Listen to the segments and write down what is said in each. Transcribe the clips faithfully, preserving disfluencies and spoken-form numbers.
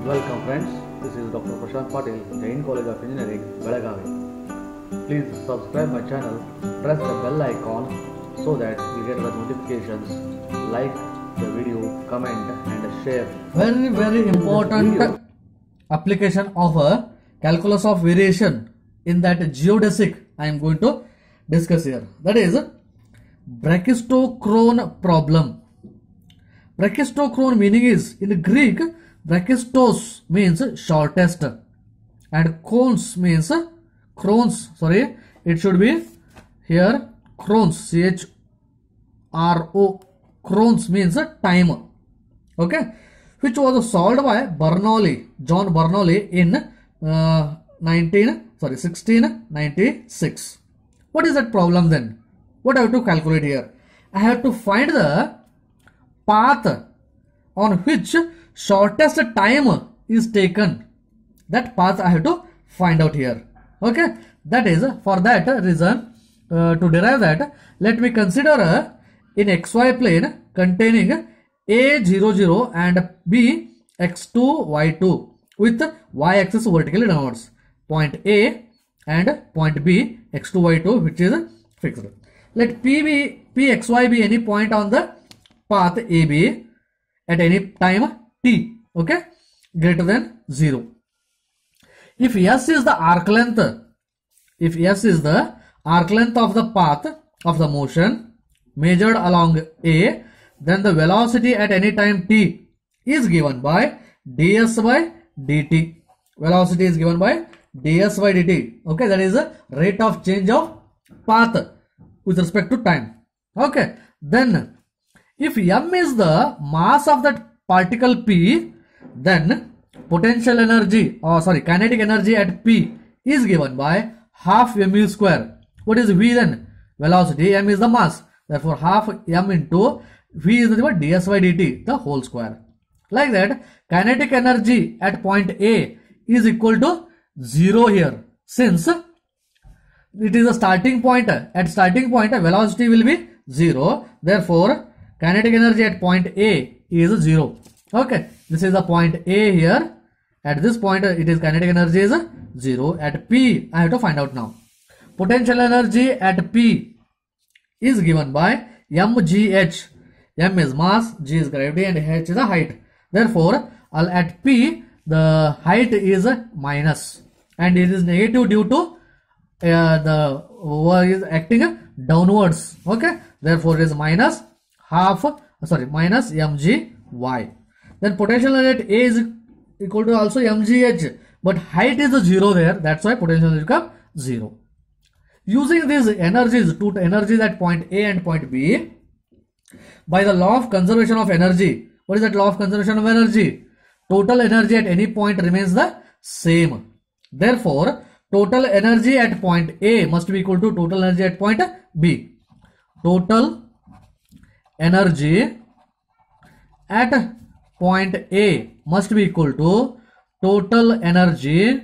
Welcome friends, this is Doctor Prashant Patil, Jain College of Engineering, Belagavi. Please subscribe my channel, press the bell icon so that you get the notifications, like the video, comment and share. Very very important application of a calculus of variation in that geodesic I am going to discuss here. That is brachistochrone problem. Brachistochrone meaning is, in Greek, brachistos means shortest and chrones means chrones. Sorry, it should be here chrones. C H R O. Chrones means time. Okay, which was solved by Bernoulli, John Bernoulli in uh, nineteen sorry sixteen ninety-six. What is that problem then? What I have to calculate here? I have to find the path on which shortest time is taken. That path I have to find out here. Okay, that is for that reason uh, to derive that, let me consider a in xy plane containing a zero zero and b x two y two with y axis vertically downwards, point A and point B x two y two which is fixed. Let p be pxy be any point on the path A B at any time t, okay, greater than zero. If s is the arc length, if s is the arc length of the path of the motion measured along A, then the velocity at any time t is given by ds by dt. Velocity is given by ds by dt. Okay, that is the rate of change of path with respect to time. Okay, then if m is the mass of that particle p, then potential energy or sorry kinetic energy at p is given by half mu square. What is v then? Velocity. M is the mass, therefore half m into v is the ds by dt, the whole square. Like that, kinetic energy at point A is equal to zero here, since it is a starting point. At starting point velocity will be zero, therefore kinetic energy at point A is zero. Okay, this is the point A here. At this point it is kinetic energy is zero. At P I have to find out now. Potential energy at P is given by mgh. M is mass, g is gravity and h is the height. Therefore at P the height is minus and it is negative due to uh, the wire is acting downwards. Okay, therefore it is minus half sorry minus mgy. Then potential energy at A is equal to also mgh, but height is zero there, that's why potential energy becomes zero. Using these energies, two energies at point A and point B, by the law of conservation of energy. What is that law of conservation of energy? Total energy at any point remains the same. Therefore total energy at point A must be equal to total energy at point B. Total energy at point A must be equal to total energy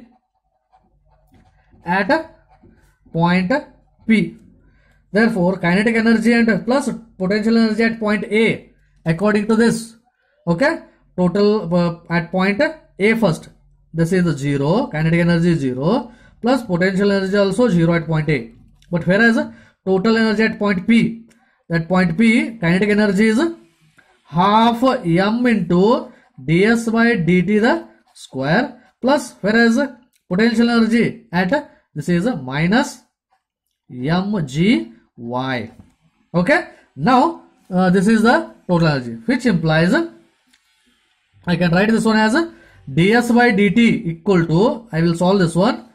at point P. Therefore kinetic energy and plus potential energy at point A according to this. Okay, total uh, at point A first, this is zero, kinetic energy is zero, plus potential energy also zero at point A. But whereas total energy at point P, at point P kinetic energy is half m into ds by dt the square, plus whereas potential energy at this is minus mgy. Okay, now uh, this is the total energy, which implies I can write this one as ds by dt equal to, I will solve this one.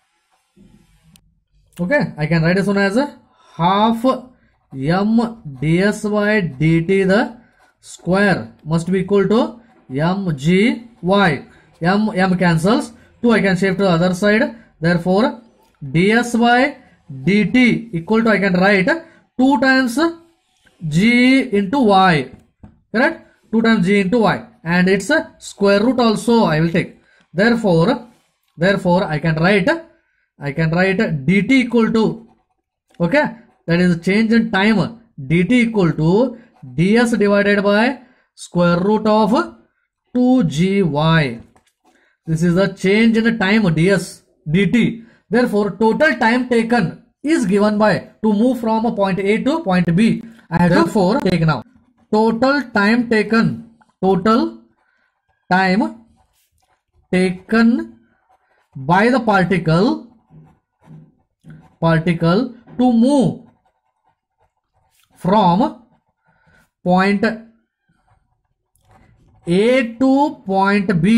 Okay, I can write this one as half m ds by dt the square must be equal to mgy. M, m cancels, two I can shift to the other side, therefore ds by dt equal to, I can write two times g into y, correct? two times g into y, and its a square root also I will take. Therefore, therefore I can write, I can write dt equal to, okay, that is change in time, dt equal to ds divided by square root of two g y. This is the change in the time ds dt. Therefore, total time taken is given by to move from a point A to point B. I have therefore take now total time taken. Total time taken by the particle particle to move from point A to point B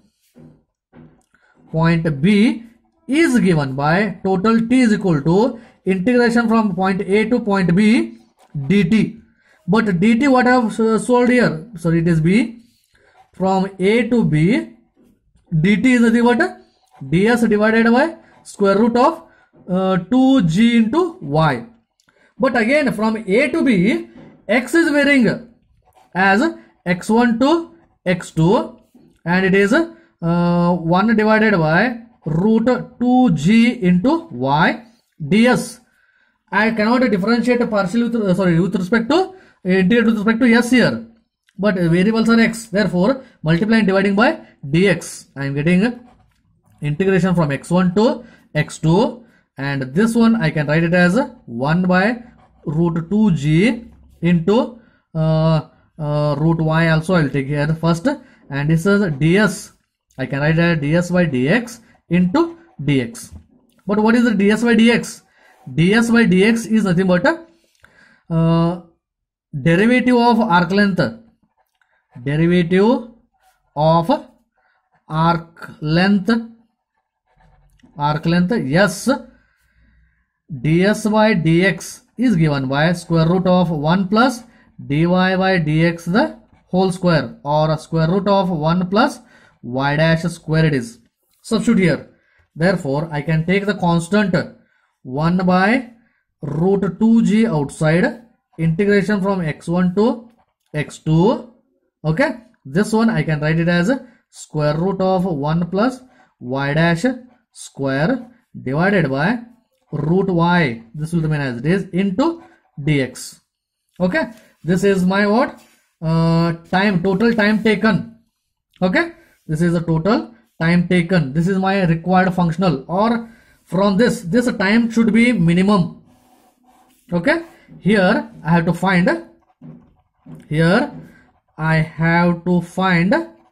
point B is given by total t is equal to integration from point A to point B dt. But dt what I have solved here, sorry it is B, from A to B dt is nothing but ds divided by square root of uh, two g into y. But again from A to B x is varying as x one to x two and it is uh, one divided by root two g into y ds. I cannot differentiate partially with, uh, sorry with respect to integrate with respect to s here, but variables are x, therefore multiplying dividing by dx. I am getting integration from x one to x two, and this one I can write it as one by root two g into uh, uh, root y also I will take here first, and this is ds. I can write it as ds by dx into dx. But what is the ds by dx? Ds by dx is nothing but uh, derivative of arc length. Derivative of arc length. Arc length, yes. Ds by dx is given by square root of one plus dy by dx the whole square, or square root of one plus y dash square it is. Substitute here. Therefore, I can take the constant one by root two g outside, integration from x one to x two. Okay, this one I can write it as square root of one plus y dash square divided by root y, this will remain as it is, into dx. Okay, this is my what uh, time total time taken. Okay, this is the total time taken. This is my required functional, or from this this time should be minimum. Okay, here I have to find here I have to find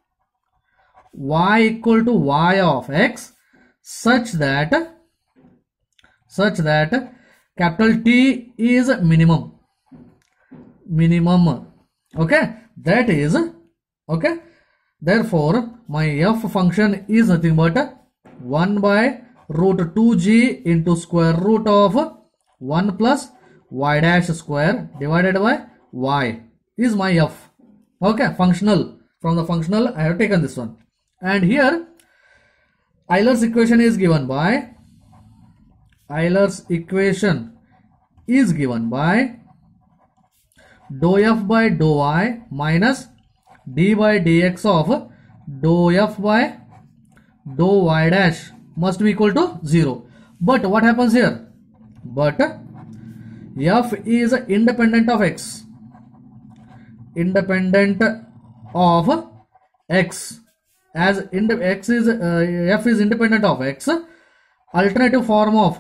y equal to y of x such that such that capital T is minimum minimum. Okay, that is okay. Therefore, my f function is nothing but one by root two g into square root of one plus y dash square divided by y is my f. Okay, functional. From the functional I have taken this one, and here Euler's equation is given by Euler's equation is given by dou f by dou y minus d by dx of dou f by dou y dash must be equal to zero. But what happens here? But f is independent of x. Independent of x. As ind x is uh, f is independent of x. Alternative form of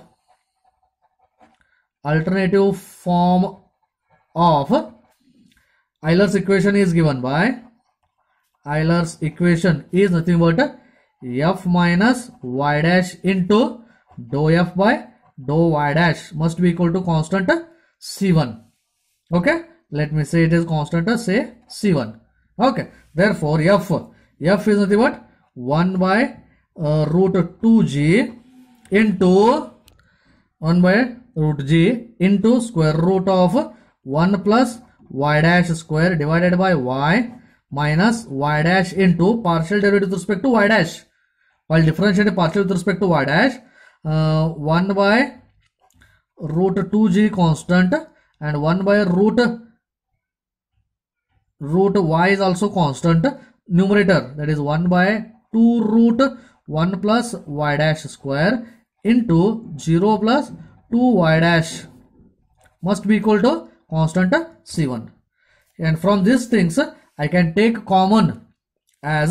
alternative form of Euler's equation is given by Euler's equation is nothing but f minus y dash into dou f by dou y dash must be equal to constant c one. Okay, let me say it is constant, say c one. Okay, therefore f f is nothing but one by uh, root two g into one by root g into square root of one plus y dash square divided by y minus y dash into partial derivative with respect to y dash. While differentiating partial with respect to y dash, uh, one by root two g constant and one by root root y is also constant. Numerator, that is one by two root one plus y dash square into zero plus two y dash must be equal to constant c one. And from these things I can take common as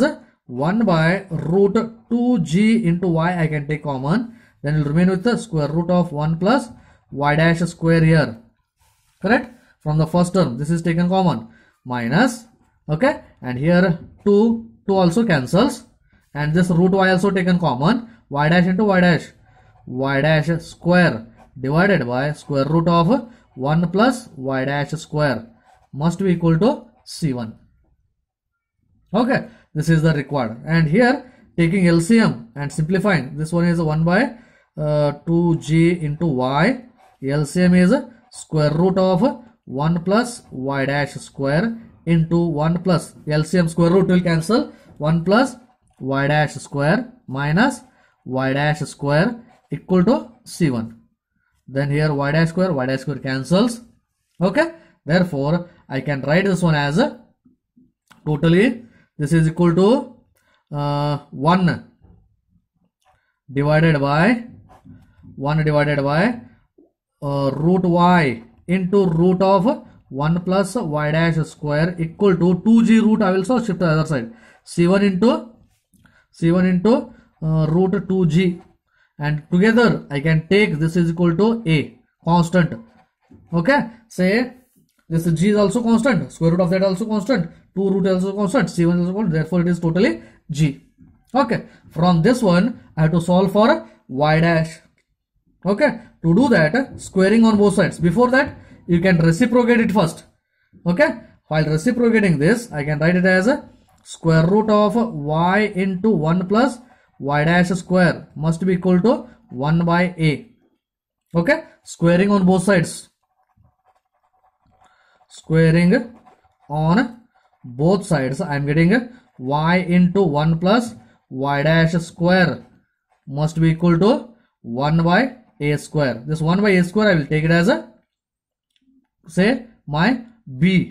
one by root two g into y I can take common. Then it will remain with the square root of one plus y dash square here. Correct? From the first term, this is taken common. Minus, okay, and here two, two also cancels. And this root y also taken common. Y dash into y dash. Y dash square divided by square root of one plus y dash square must be equal to C one. Okay, this is the required. And here taking L C M and simplifying, this one is one by uh, two g into y. L C M is square root of one plus y dash square into one plus L C M square root will cancel, one plus y dash square minus y dash square equal to C one. Then here y dash square, y dash square cancels. Okay, therefore I can write this one as a totally this is equal to uh, one divided by one divided by uh, root y into root of one plus y dash square equal to two g root. I will also shift to the other side. C one into C one into uh, root two g, and together I can take this is equal to a constant. Okay, say this g is also constant, square root of that also constant, two root also constant, C one is also constant, therefore it is totally g. Okay, from this one I have to solve for y dash. Okay, to do that, squaring on both sides. Before that, you can reciprocate it first. Okay, while reciprocating this, I can write it as a square root of y into one plus y dash square must be equal to one by a. Okay, squaring on both sides. Squaring on both sides, I am getting y into one plus y dash square must be equal to one by a square. This one by a square I will take it as a say my b.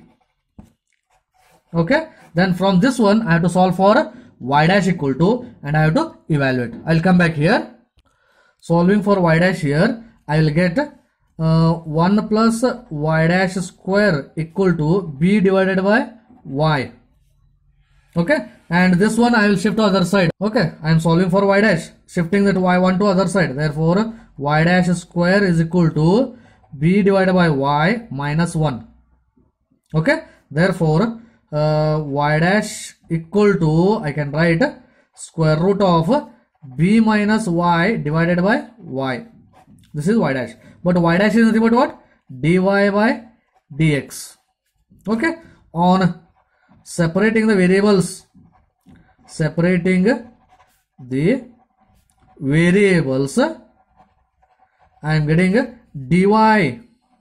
Okay, then from this one I have to solve for y dash equal to, and I have to evaluate. I will come back here. Solving for y dash here, I will get uh, one plus y dash square equal to b divided by y. Okay, and this one I will shift to other side. Okay, I am solving for y dash, shifting that y one to other side. Therefore y dash square is equal to b divided by y minus one. Okay, therefore uh, y dash equal to, I can write square root of b minus y divided by y. This is y dash, but y dash is nothing but what? Dy by dx. Okay, on separating the variables, separating the variables, I am getting dy.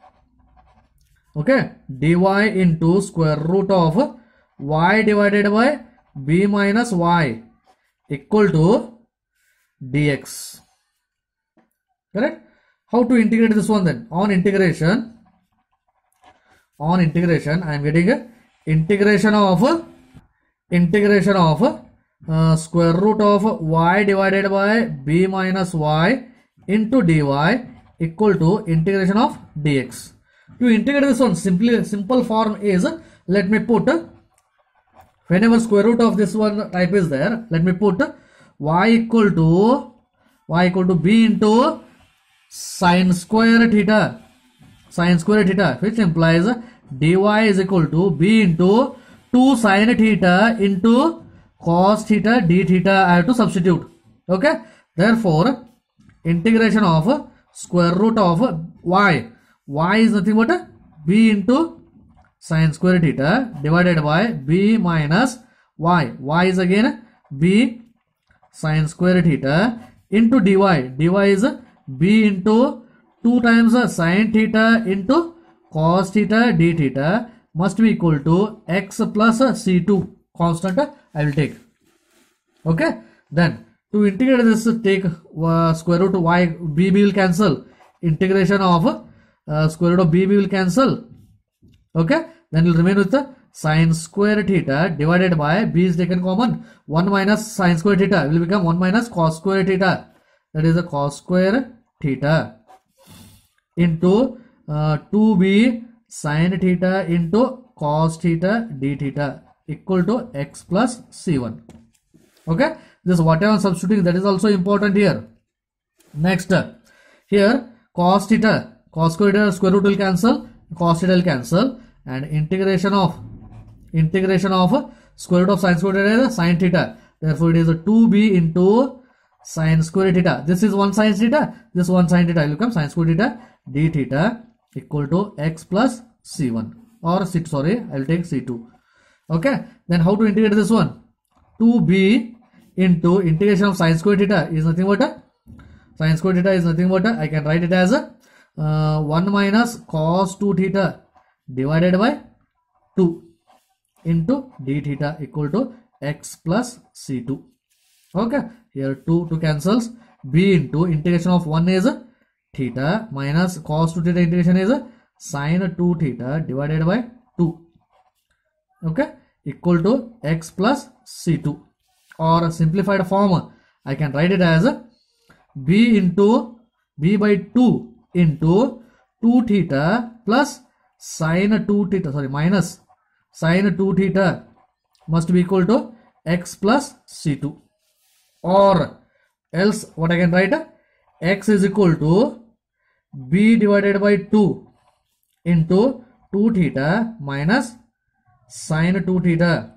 Okay, dy into square root of y divided by b minus y equal to dx. Correct? How to integrate this one then? On integration, on integration, I am getting integration of integration of uh, square root of y divided by b minus y into dy equal to integration of dx. To integrate this one, simply simple form is, let me put, whenever square root of this one type is there, let me put y equal to y equal to b into sine square theta, sine square theta, which implies dy is equal to b into two sine theta into cos theta d theta. I have to substitute. Okay, therefore integration of square root of y, y is nothing but b into sine square theta divided by b minus y, y is again b sine square theta into dy, dy is b into two times sine theta into cos theta d theta must be equal to x plus c two constant I will take. Okay, then to integrate this, take uh, square root of y, b, b will cancel, integration of uh, square root of b, b will cancel. Okay, then will remain with the sine square theta divided by b is taken common, one minus sine square theta will become one minus cos square theta, that is the cos square theta into uh, two b sine theta into cos theta d theta equal to x plus c one. Okay, this what I am substituting, that is also important here. Next, here cos theta, cos square theta square root will cancel, cos theta will cancel, and integration of integration of square root of sin square theta is sin theta. Therefore, it is a two b into sin square theta. This is one sin theta, this one sin theta will become sin square theta d theta equal to x plus c one or c, sorry, I will take c two. Okay, then how to integrate this one? two b into integration of sin square theta is nothing but a sin square theta is nothing but a, I can write it as a uh, one minus cos two theta divided by two into d theta equal to x plus c two. Okay, here two to cancels, b into integration of one is theta minus cos two theta integration is sin two theta divided by two. Okay, equal to x plus c two, or a simplified form I can write it as b into b by two into two theta plus sin two theta, sorry, minus sin two theta must be equal to x plus c two, or else what I can write, x is equal to b divided by two into two theta minus sin two theta.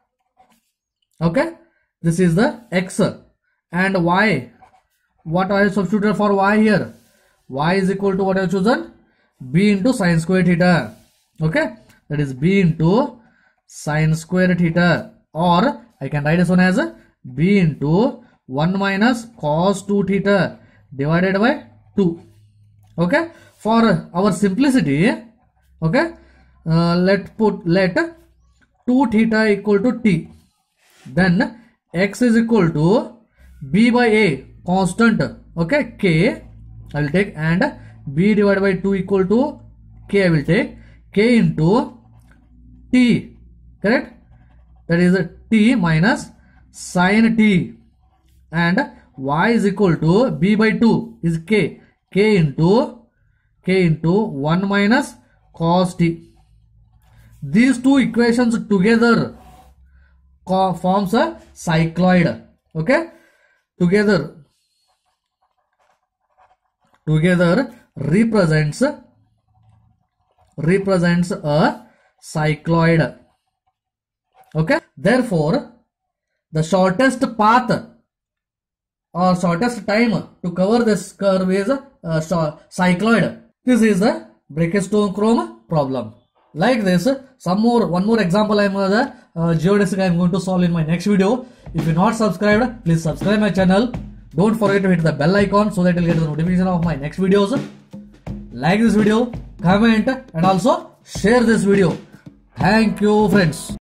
Okay, this is the x, and y, what I have substituted for y here, y is equal to what I have chosen, b into sin square theta. Okay, that is b into sin square theta, or I can write this one as b into one minus cos two theta divided by two. Okay, for our simplicity, okay, uh, let put let two theta equal to t, then x is equal to b by a constant, okay, k I will take, and b divided by two equal to k I will take, k into t, correct, that is a t minus sin t, and y is equal to b by two is k, k into k into one minus cos t. These two equations together forms a cycloid. Okay, together together represents represents a cycloid. Okay, therefore the shortest path or shortest time to cover this curve is a uh, cycloid. This is the Brachistochrone problem. Like this, some more one more example I am uh, geodesic I am going to solve in my next video. If you not subscribed, please subscribe my channel. Don't forget to hit the bell icon so that you will get the notification of my next videos. Like this video, comment, and also share this video. Thank you, friends.